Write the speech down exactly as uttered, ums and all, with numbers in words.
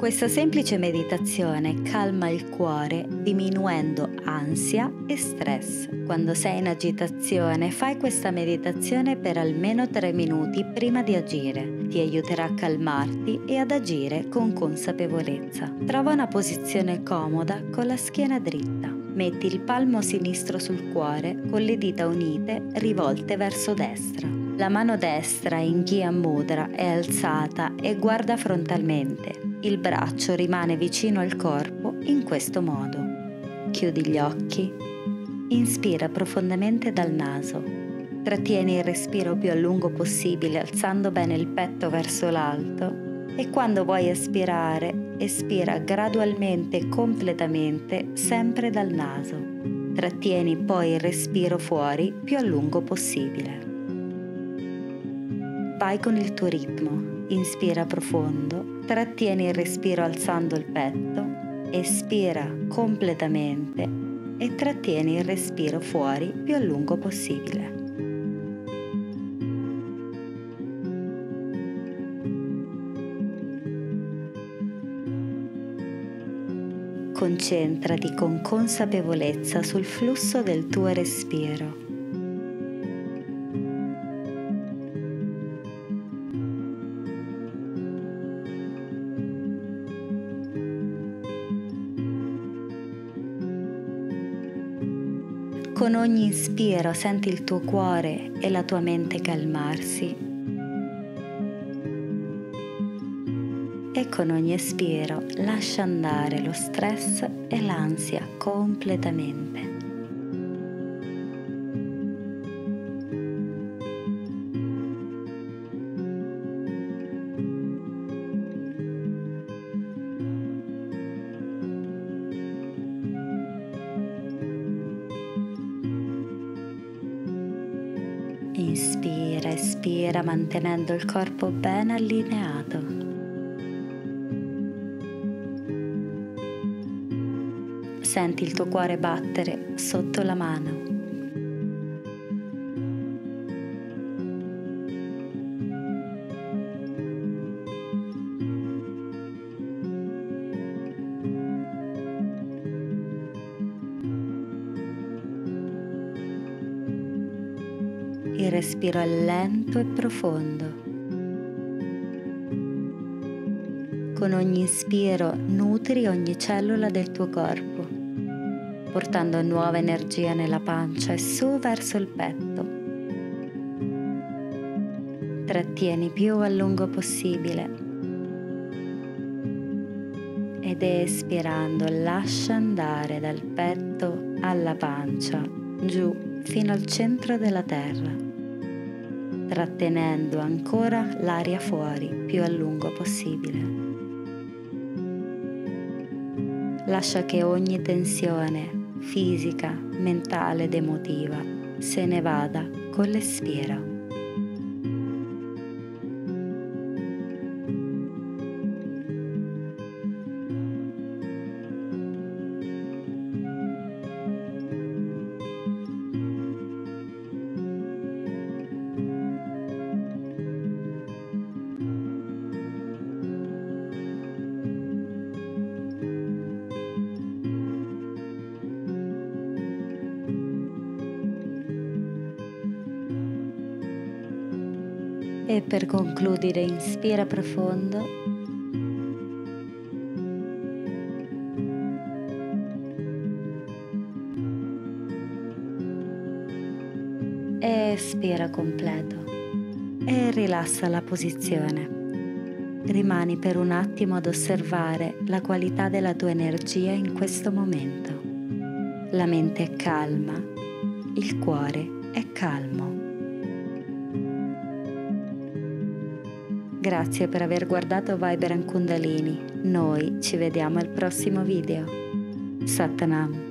Questa semplice meditazione calma il cuore diminuendo ansia e stress. Quando sei in agitazione, fai questa meditazione per almeno tre minuti prima di agire. Ti aiuterà a calmarti e ad agire con consapevolezza. Trova una posizione comoda con la schiena dritta. Metti il palmo sinistro sul cuore con le dita unite rivolte verso destra. La mano destra in Gyan Mudra è alzata e guarda frontalmente. Il braccio rimane vicino al corpo in questo modo. Chiudi gli occhi. Inspira profondamente dal naso. Trattieni il respiro più a lungo possibile, alzando bene il petto verso l'alto. E quando vuoi espirare, espira gradualmente e completamente, sempre dal naso. Trattieni poi il respiro fuori più a lungo possibile. Vai con il tuo ritmo. Inspira profondo, trattieni il respiro alzando il petto, espira completamente e trattieni il respiro fuori più a lungo possibile. Concentrati con consapevolezza sul flusso del tuo respiro. Con ogni inspiro senti il tuo cuore e la tua mente calmarsi e con ogni espiro lascia andare lo stress e l'ansia completamente. Inspira, espira mantenendo il corpo ben allineato. Senti il tuo cuore battere sotto la mano. Il respiro è lento e profondo. Con ogni inspiro nutri ogni cellula del tuo corpo, portando nuova energia nella pancia e su verso il petto. Trattieni più a lungo possibile ed espirando lascia andare dal petto alla pancia, giù fino al centro della terra, trattenendo ancora l'aria fuori più a lungo possibile. Lascia che ogni tensione fisica, mentale ed emotiva se ne vada con l'espiro. E per concludere, inspira profondo e espira completo e rilassa la posizione. Rimani per un attimo ad osservare la qualità della tua energia in questo momento. La mente è calma, il cuore è calmo. Grazie per aver guardato Vibrant Kundalini. Noi ci vediamo al prossimo video. Satnam.